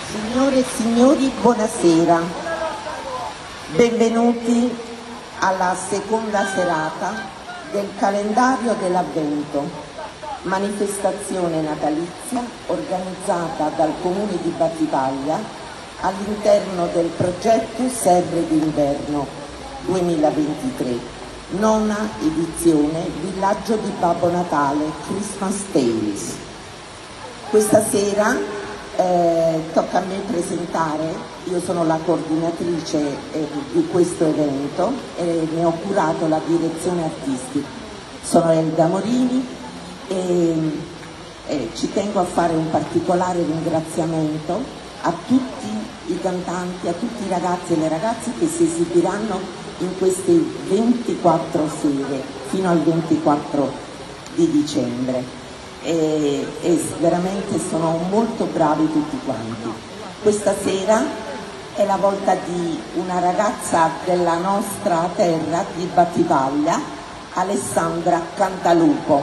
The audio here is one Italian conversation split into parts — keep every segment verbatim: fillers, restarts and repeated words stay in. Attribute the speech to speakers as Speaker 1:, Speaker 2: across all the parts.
Speaker 1: Signore e signori, buonasera. Benvenuti alla seconda serata del calendario dell'Avvento, manifestazione natalizia organizzata dal Comune di Battipaglia all'interno del progetto Serre d'inverno duemilaventitré, nona edizione Villaggio di Babbo Natale Christmas Tales. Questa sera Eh, tocca a me presentare, io sono la coordinatrice eh, di questo evento e ne ho curato la direzione artistica. Sono Elda Morini e eh, ci tengo a fare un particolare ringraziamento a tutti i cantanti, a tutti i ragazzi e le ragazze che si esibiranno in queste ventiquattro sere fino al ventiquattro di dicembre. E, e veramente sono molto bravi tutti quanti. Questa sera è la volta di una ragazza della nostra terra, di Battipaglia, Alessandra Cantalupo,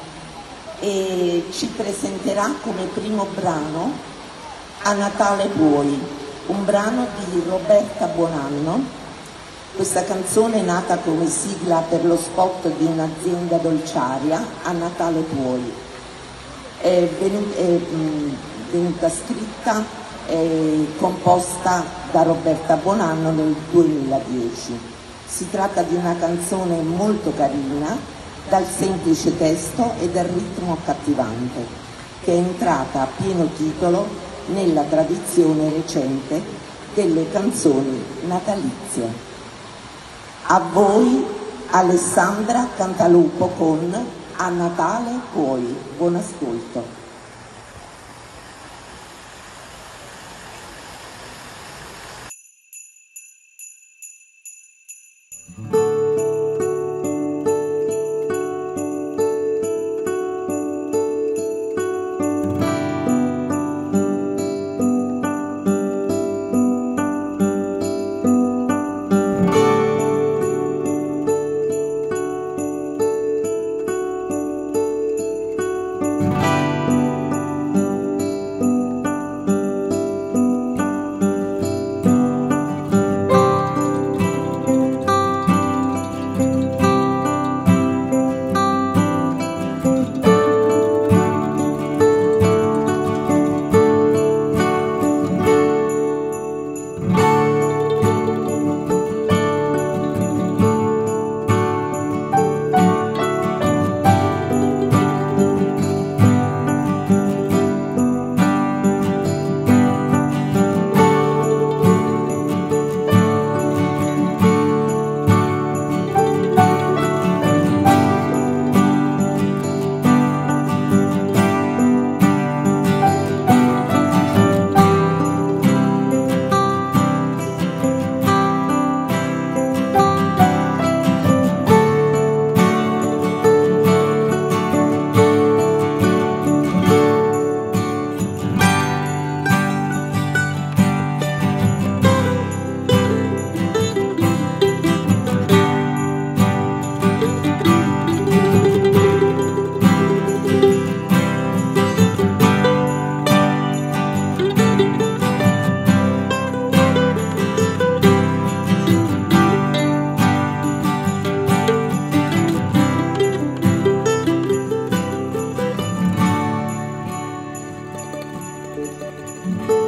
Speaker 1: e ci presenterà come primo brano A Natale Puoi, un brano di Roberta Buonanno. Questa canzone è nata come sigla per lo spot di un'azienda dolciaria, A Natale Puoi. È venuta, è venuta scritta e composta da Roberta Buonanno nel duemiladieci. Si tratta di una canzone molto carina, dal semplice testo e dal ritmo accattivante, che è entrata a pieno titolo nella tradizione recente delle canzoni natalizie. A voi Alessandra Cantalupo con A Natale Puoi. Buon ascolto.
Speaker 2: Thank you.